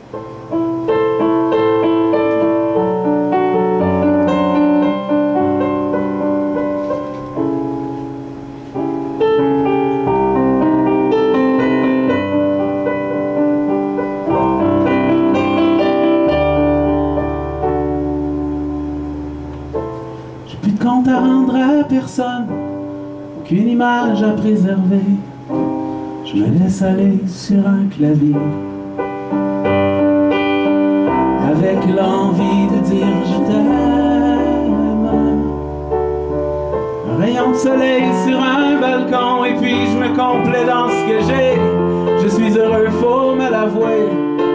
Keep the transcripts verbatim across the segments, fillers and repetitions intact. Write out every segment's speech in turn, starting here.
compte à rendre à personne, aucune image à préserver. Je me laisse aller sur un clavier, avec l'envie de dire je t'aime. Un rayon de soleil sur un balcon, et puis je me complais dans ce que j'ai. Je suis heureux, faut me l'avouer.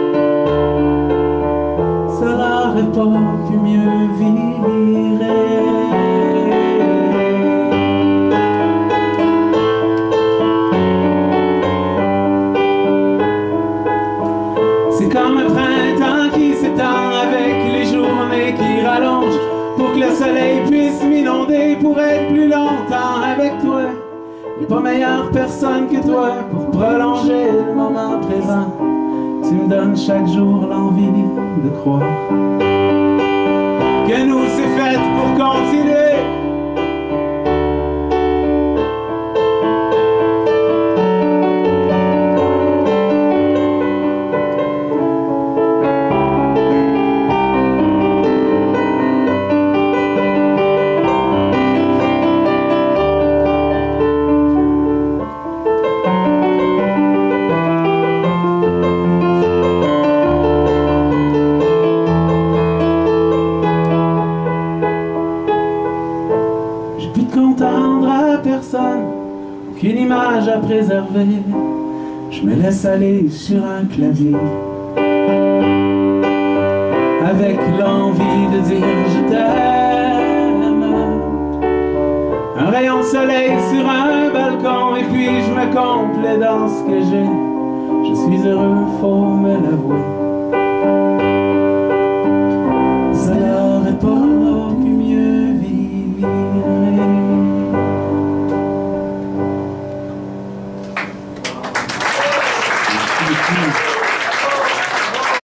Ça n'aurait pas pu mieux virer. C'est comme un printemps qui s'étend avec les journées qui rallongent, pour que le soleil puisse m'inonder pour être plus longtemps avec toi. Y'a pas meilleure personne que toi pour prolonger le moment présent. Tu me donnes chaque jour l'envie de croire que nous c'est fait pour continuer. À personne, aucune image à préserver. Je me laisse aller sur un clavier, avec l'envie de dire je t'aime. Un rayon de soleil sur un balcon, et puis je me complais dans ce que j'ai. Je suis heureux, faut